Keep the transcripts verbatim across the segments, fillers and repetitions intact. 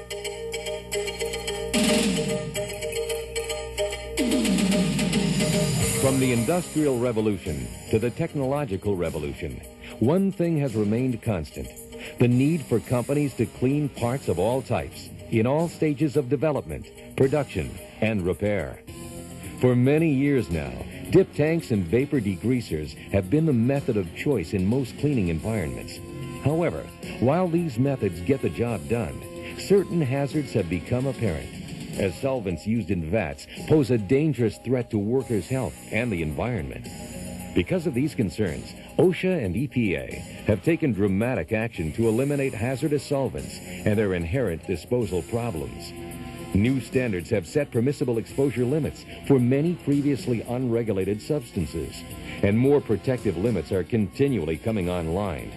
From the Industrial Revolution to the technological revolution, one thing has remained constant: the need for companies to clean parts of all types, in all stages of development, production, and repair. For many years now, dip tanks and vapor degreasers have been the method of choice in most cleaning environments. However, while these methods get the job done, certain hazards have become apparent, as solvents used in vats pose a dangerous threat to workers' health and the environment. Because of these concerns, OSHA and E P A have taken dramatic action to eliminate hazardous solvents and their inherent disposal problems. New standards have set permissible exposure limits for many previously unregulated substances, and more protective limits are continually coming online.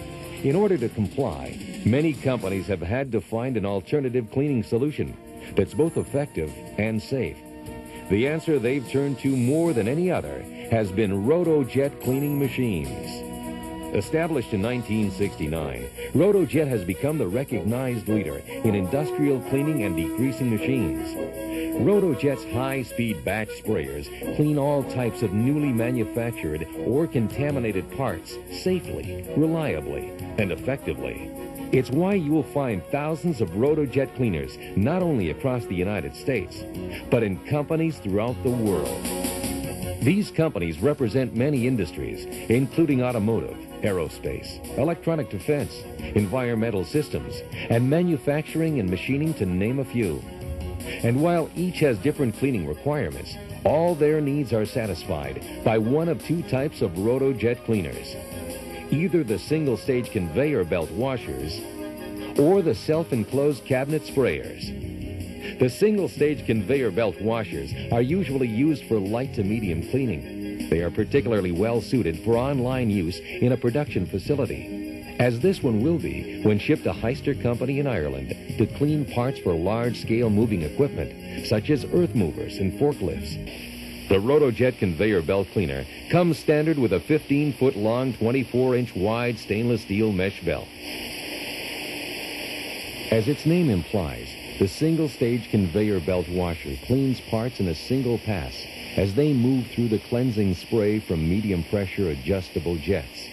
In order to comply, many companies have had to find an alternative cleaning solution that's both effective and safe. The answer they've turned to more than any other has been Roto-Jet cleaning machines. Established in nineteen sixty-nine, Roto-Jet has become the recognized leader in industrial cleaning and degreasing machines. Roto-Jet's high-speed batch sprayers clean all types of newly manufactured or contaminated parts safely, reliably, and effectively. It's why you will find thousands of Roto-Jet cleaners not only across the United States, but in companies throughout the world. These companies represent many industries, including automotive, aerospace, electronic defense, environmental systems, and manufacturing and machining, to name a few. And while each has different cleaning requirements, all their needs are satisfied by one of two types of Roto-Jet cleaners: either the single-stage conveyor belt washers or the self-enclosed cabinet sprayers. The single-stage conveyor belt washers are usually used for light to medium cleaning. They are particularly well-suited for online use in a production facility, as this one will be when shipped to Heister Company in Ireland to clean parts for large-scale moving equipment, such as earth movers and forklifts. The Roto-Jet conveyor belt cleaner comes standard with a fifteen-foot long, twenty-four inch wide stainless steel mesh belt. As its name implies, the single-stage conveyor belt washer cleans parts in a single pass as they move through the cleansing spray from medium-pressure adjustable jets.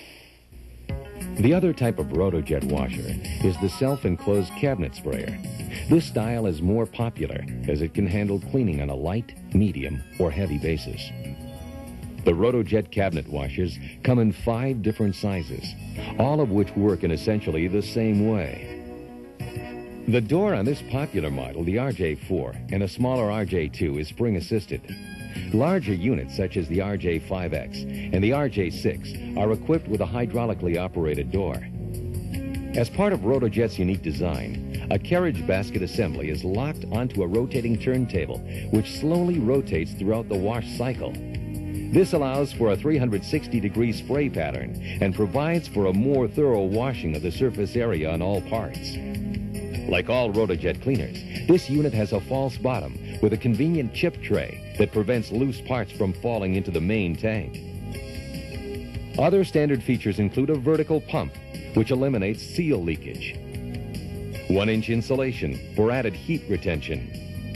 The other type of Roto-Jet washer is the self-enclosed cabinet sprayer. This style is more popular as it can handle cleaning on a light, medium, or heavy basis. The Roto-Jet cabinet washers come in five different sizes, all of which work in essentially the same way. The door on this popular model, the R J four, and a smaller R J two, is spring-assisted. Larger units, such as the R J five X and the R J six, are equipped with a hydraulically operated door. As part of Roto-Jet's unique design, a carriage basket assembly is locked onto a rotating turntable, which slowly rotates throughout the wash cycle. This allows for a three hundred sixty degree spray pattern and provides for a more thorough washing of the surface area on all parts. Like all Roto-Jet cleaners, this unit has a false bottom with a convenient chip tray that prevents loose parts from falling into the main tank. Other standard features include a vertical pump, which eliminates seal leakage, one inch insulation for added heat retention,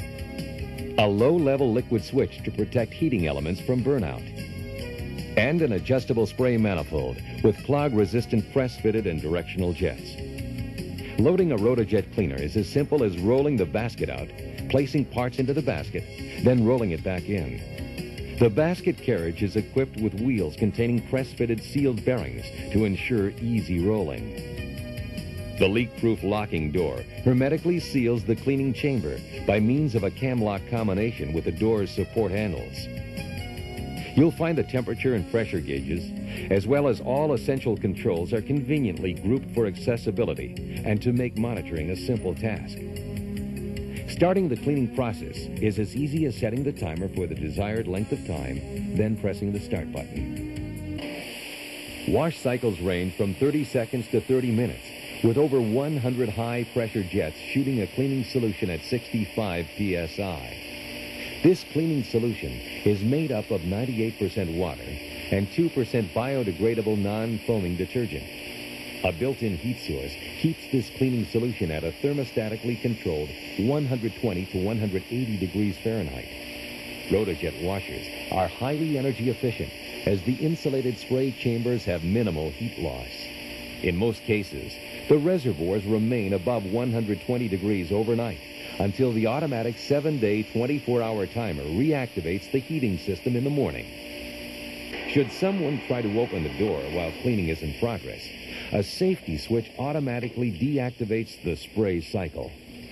a low-level liquid switch to protect heating elements from burnout, and an adjustable spray manifold with clog-resistant press-fitted and directional jets. Loading a Roto-Jet cleaner is as simple as rolling the basket out, placing parts into the basket, then rolling it back in. The basket carriage is equipped with wheels containing press-fitted sealed bearings to ensure easy rolling. The leak-proof locking door hermetically seals the cleaning chamber by means of a cam-lock combination with the door's support handles. You'll find the temperature and pressure gauges, as well as all essential controls, are conveniently grouped for accessibility and to make monitoring a simple task. Starting the cleaning process is as easy as setting the timer for the desired length of time, then pressing the start button. Wash cycles range from thirty seconds to thirty minutes, with over one hundred high-pressure jets shooting a cleaning solution at sixty-five P S I. This cleaning solution is made up of ninety-eight percent water and two percent biodegradable non-foaming detergent. A built-in heat source keeps this cleaning solution at a thermostatically controlled one hundred twenty to one hundred eighty degrees Fahrenheit. Roto-Jet washers are highly energy efficient as the insulated spray chambers have minimal heat loss. In most cases, the reservoirs remain above one hundred twenty degrees overnight until the automatic seven-day, twenty-four hour timer reactivates the heating system in the morning. Should someone try to open the door while cleaning is in progress, a safety switch automatically deactivates the spray cycle.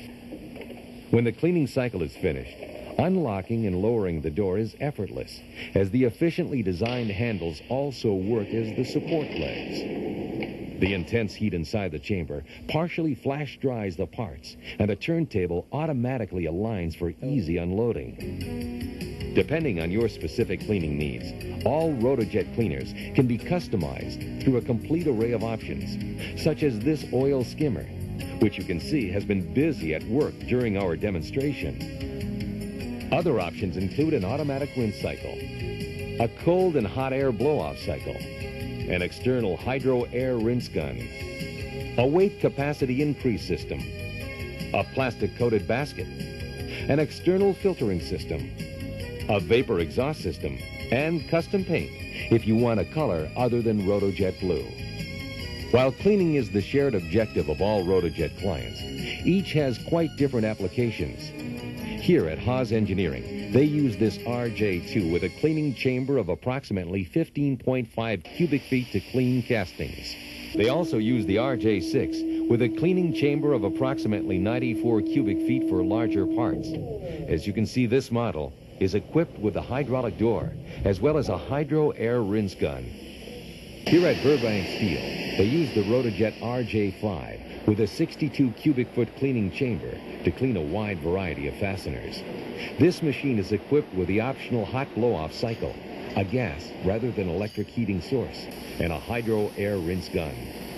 When the cleaning cycle is finished, unlocking and lowering the door is effortless, as the efficiently designed handles also work as the support legs. The intense heat inside the chamber partially flash dries the parts, and the turntable automatically aligns for easy unloading. Depending on your specific cleaning needs, all Roto-Jet cleaners can be customized through a complete array of options, such as this oil skimmer, which you can see has been busy at work during our demonstration. Other options include an automatic rinse cycle, a cold and hot air blow-off cycle, an external hydro air rinse gun, a weight capacity increase system, a plastic-coated basket, an external filtering system, a vapor exhaust system, and custom paint if you want a color other than Roto-Jet blue. While cleaning is the shared objective of all Roto-Jet clients, each has quite different applications. Here at Haas Engineering, they use this R J two with a cleaning chamber of approximately fifteen point five cubic feet to clean castings. They also use the R J six with a cleaning chamber of approximately ninety-four cubic feet for larger parts. As you can see, this model is equipped with a hydraulic door as well as a hydro air rinse gun. Here at Burbank Steel, they use the Roto-Jet R J five with a sixty-two cubic foot cleaning chamber to clean a wide variety of fasteners. This machine is equipped with the optional hot blow-off cycle, a gas rather than electric heating source, and a hydro air rinse gun.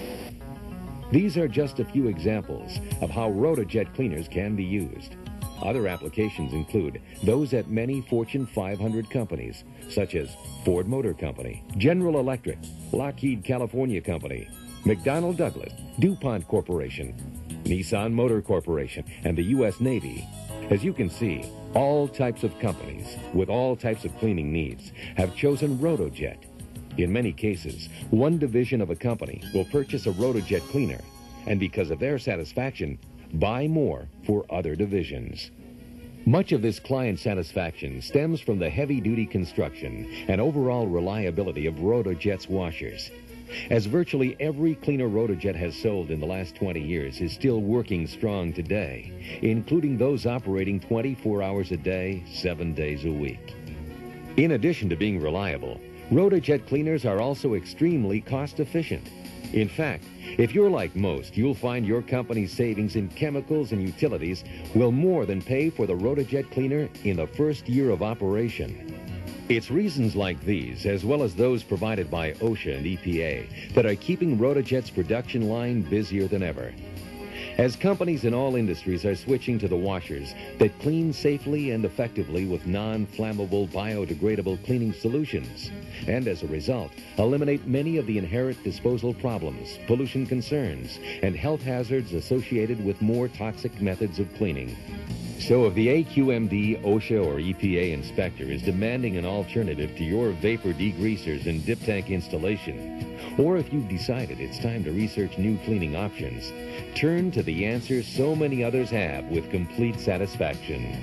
These are just a few examples of how Roto-Jet cleaners can be used. Other applications include those at many Fortune five hundred companies, such as Ford Motor Company, General Electric, Lockheed California Company, McDonnell Douglas, DuPont Corporation, Nissan Motor Corporation, and the U S Navy. As you can see, all types of companies with all types of cleaning needs have chosen Roto-Jet. In many cases, one division of a company will purchase a Roto-Jet cleaner, and because of their satisfaction, buy more for other divisions. Much of this client satisfaction stems from the heavy-duty construction and overall reliability of Roto-Jet's washers, as virtually every cleaner Roto-Jet has sold in the last twenty years is still working strong today, including those operating twenty-four hours a day, seven days a week. In addition to being reliable, Roto-Jet cleaners are also extremely cost-efficient. In fact, if you're like most, you'll find your company's savings in chemicals and utilities will more than pay for the Roto-Jet cleaner in the first year of operation. It's reasons like these, as well as those provided by OSHA and E P A, that are keeping Roto-Jet's production line busier than ever. As companies in all industries are switching to the washers that clean safely and effectively with non-flammable, biodegradable cleaning solutions, and as a result, eliminate many of the inherent disposal problems, pollution concerns, and health hazards associated with more toxic methods of cleaning. So if the A Q M D, OSHA, or E P A inspector is demanding an alternative to your vapor degreasers and dip tank installation, or if you've decided it's time to research new cleaning options, turn to the answers so many others have with complete satisfaction.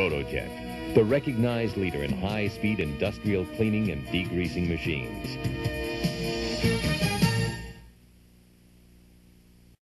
Roto-Jet, the recognized leader in high-speed industrial cleaning and degreasing machines.